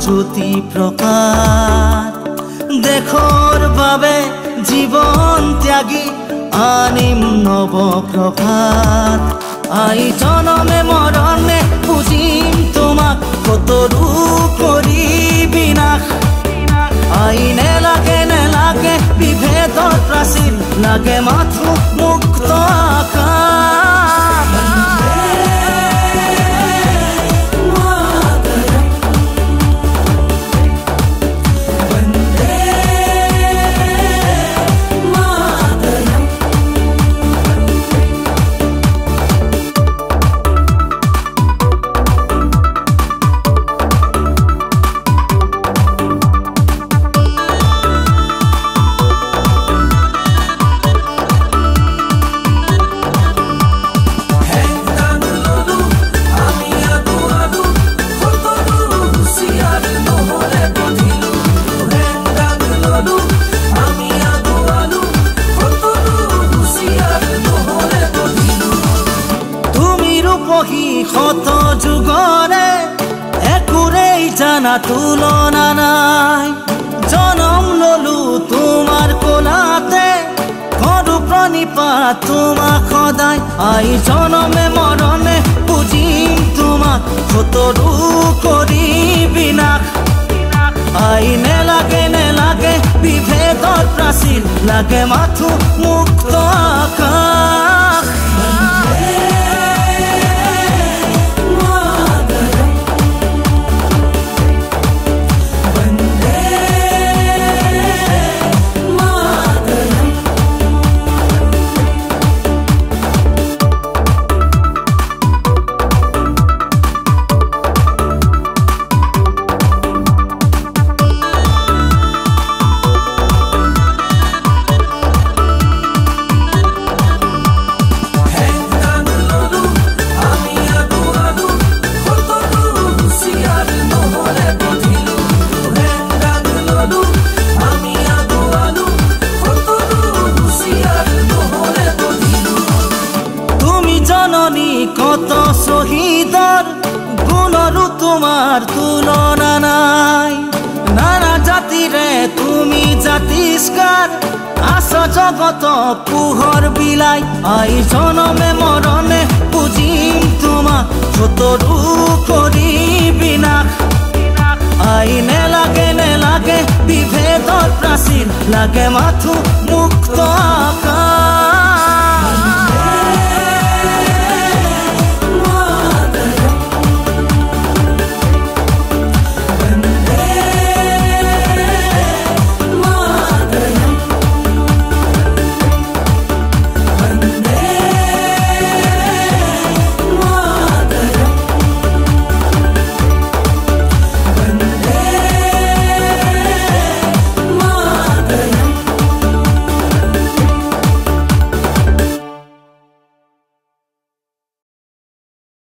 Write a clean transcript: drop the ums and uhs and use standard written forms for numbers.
জ্যোতি প্ৰকাশ দেশৰ বাবে জীৱন ত্যাগী আনিম নৱ প্ৰভাত আই জনমে মৰণে পুজিম তোমাক কতৰু কৰি বিনাশ আই নেলাগে বিভেদৰ প্ৰাচীৰ লাগে মাথো মুক্ত আকাশ শত যুগৰে একোৰেই জানা তুলনা নাই জনম ললো তোমাৰ কোলাতে কৰো প্ৰণিপাত তোমাক সদায় আই জনমে মৰণে পুজিম তোমাক কতৰু কৰি বিনাশ আই নেলাগে বিভেদৰ প্ৰাচীৰ লাগে মাথো মুক্ত আকাশ কত শহীদৰ গুণৰো তোমাৰ তুলনা নাই নানা জাতিৰে তুমি জাতিস্কাৰ আছ জগত পোহৰ বিলাই আই জনমে মৰণে পুজিম তোমাক কতৰু কৰি বিনাশ আই নেলাগে বিভেদৰ প্ৰাচীৰ লাগে মাথো